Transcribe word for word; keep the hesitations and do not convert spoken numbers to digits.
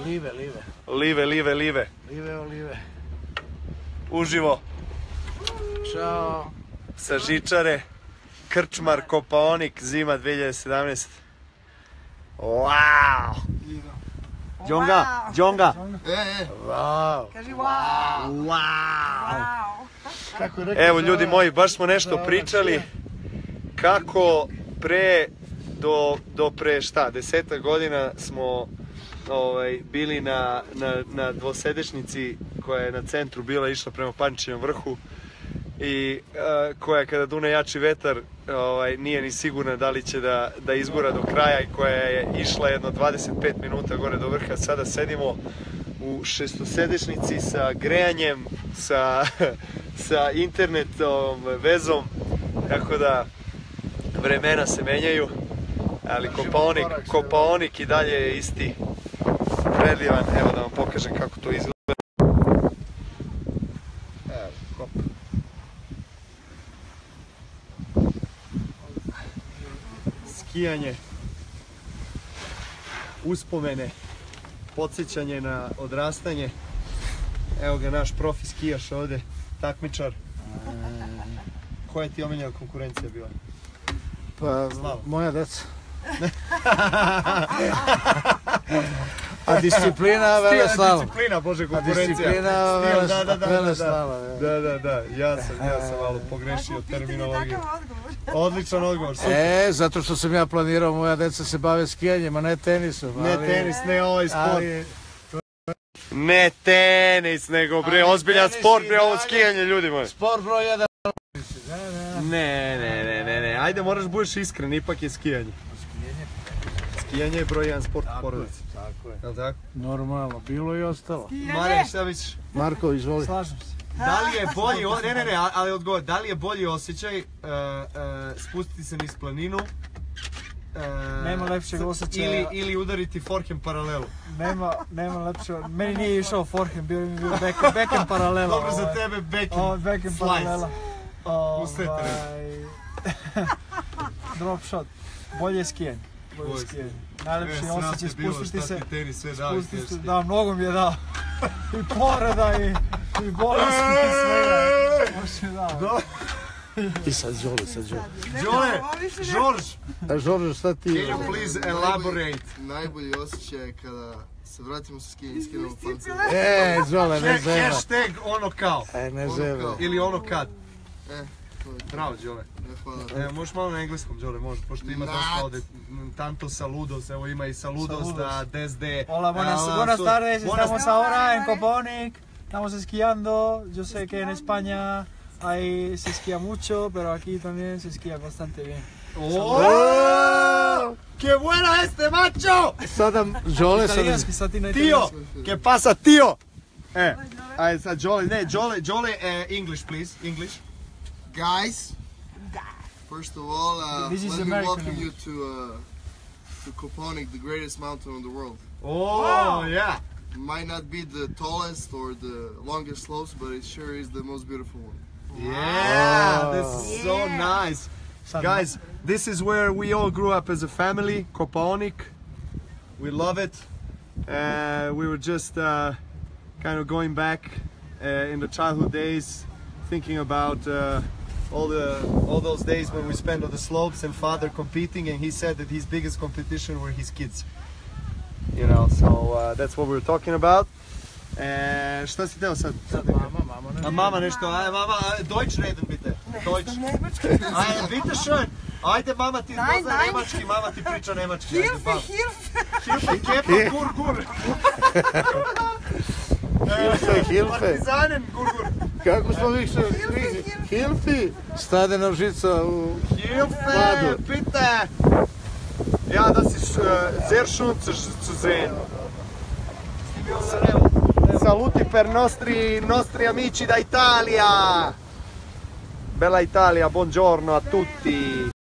Live, live. Live, live, live. Live, live. Uživo. Ćao. Sa žičare. Krčmar Kopaonik, zima dve hiljade sedamnaeste. Wow! Djonga, Djonga. E, e. Wow. Kaži wow. Wow. Evo ljudi moji, baš smo nešto pričali kako pre, do, do pre šta, desetak godina smo ovaj, bili na, na, na dvosedešnici koja je na centru bila išla prema Pančićevom vrhu i uh, koja kada dune jači vetar ovaj, nije ni sigurna da li će da, da izgura do kraja i koja je išla jedno dvadeset pet minuta gore do vrha. Sada sedimo u šestosedešnici sa grejanjem, sa, sa internetom, vezom, tako da vremena se menjaju, ali Kopaonik, Kopaonik i dalje je isti predivan. Evo da vam pokažem kako to izgleda. Evo, hop. Skijanje, uspomene, podsjećanje na odrastanje. Evo ga naš profi skijaš ovdje, takmičar. Koja je ti omiljena konkurencija bila? Pa, moja deca. A disciplina, Veleslava. Disciplina, bože, konkurencija. Disciplina, Veleslava. Da, da, da, ja sam, ja sam malo pogrešio terminologiju. Odličan odgovor, super. E, zato što sam ja planirao, moja deca se bave skijanjem, a ne tenisom. Ne tenis, ne ovaj sport. Ne tenis, nego bre, ozbiljan sport, bre, ovo skijanje, ljudi moji. Sport broj jedan. Ne, ne, ne, ne, ne, ajde moraš budeš iskren, ipak je skijanje. Skijanje je broj jedan sport u porodici. Tako je. Jel' tako? Normalno, bilo i ostalo. Mare, šta misliš? Marko, izvoli. Slažem se. Da li je bolji, ne, ne, ne, ali odgovor, da li je bolji osjećaj uh, uh, spustiti se niz planinu? Uh, Nema lepšeg osjećaja. Ili, ili udariti forehand paralelu? Nema, nema lepšeg, meni nije išao forehand, bio mi bio backhand, backhand paralela. Dobro za tebe, backhand, oh, backhand slice. Paralela. Oh, Usrete drop shot, bolje skijanje. Bolje skijanje. Najlepši osjećaj spustiti se, spustiti se, da, mnogo mi je dao. I povreda i, i bolesti i svega. Može mi dao. I sad Žole, sad Žole. Žole, Žorž. A Žorž, šta ti je? Can you please elaborate? Najbolji osjećaj je kada se vratimo sa skijanja i skinemo pance. E, Žole, ne zema. Hashtag ono kao. E, ne zema. Ili ono kad. E, to je to. Bravo, Đole. Hvala. E, možeš malo na engleskom, Đole, može, pošto ima dosta ovdje tanto saludos, evo ima i saludos da desde... Hola, buenas, uh, buenas so, tardes, buenas estamos ahora en Kopaonik, estamos esquiando, yo sé que en España ahí se esquía mucho, pero aquí también se esquía bastante bien. ¡Oh! ¡Qué buena este macho! Sada, Žole, sada... Italijanski, sad ti na Tío, italijanski. ¿qué pasa, tío? Eh, ajde sad Đole, ne, Đole, Đole, uh, English please, English. Guys, first of all, uh, This is let me American welcome English. you to uh, to Kopaonik, the greatest mountain in the world. Oh, yeah. Might not be the tallest or the longest slopes, but it sure is the most beautiful one. Yeah, Oh. this is so nice. Guys, this is where we all grew up as a family, Kopaonik. We love it. Uh, we were just uh, kind of going back uh, in the childhood days, thinking about uh, all the all those days when we spent on the slopes and father competing, and he said that his biggest competition were his kids. You know, so uh, that's what we were talking about. E, šta si teo sad? Mama, mama, ne. A mama nešto, ajde mama, Deutsch reden bitte. Deutsch. Ajde, bitte schön. Ajde mama ti Nein, zna nein. nemački, mama ti priča nemački. Ajde, Hilfe, bam. Hilfe! Hilfe, kepa, gur, gur. Hilfe, Hilfe. Partizanen, gur, gur. Kako smo više... Hilfi! Stadena žica u... Hilfe, Vladu. bitte. Ja, das ist uh, sehr schön zu, zu sehen. Saluti per nostri, nostri amici da Italia. Bella Italia, buongiorno a tutti.